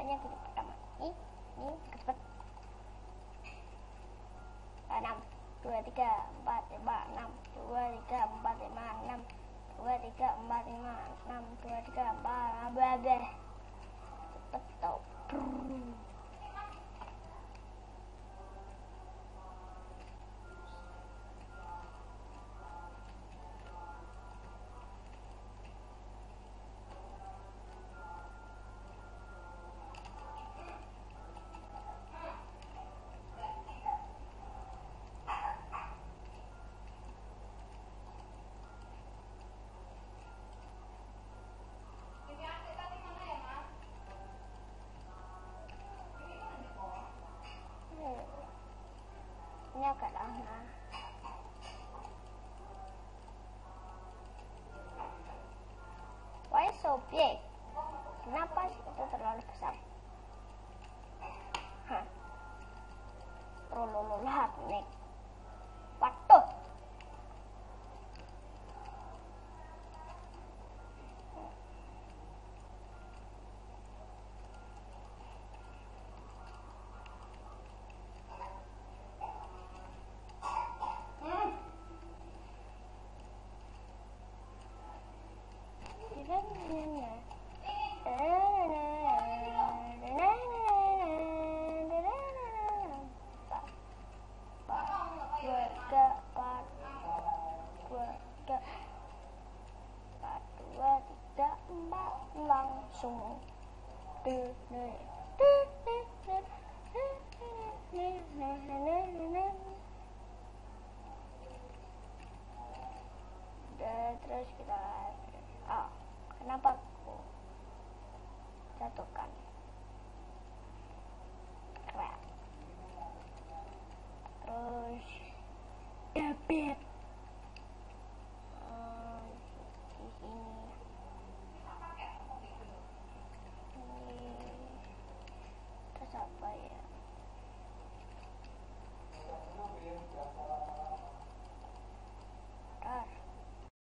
Ini yang pertama. Ini cepet. 6, 2, 3, 4, 5, 6, 2, 3, 4, 5, 6, 2, 3, 4, 5, 6, 2, 3, 4, cepet tau. Ini agak lama. Why so big? Kenapa itu terlalu besar? Rolololah nek. Waduh. Langsung terus kita kenapa aku jatuhkan crap, terus debit di sini. Terus apa ya?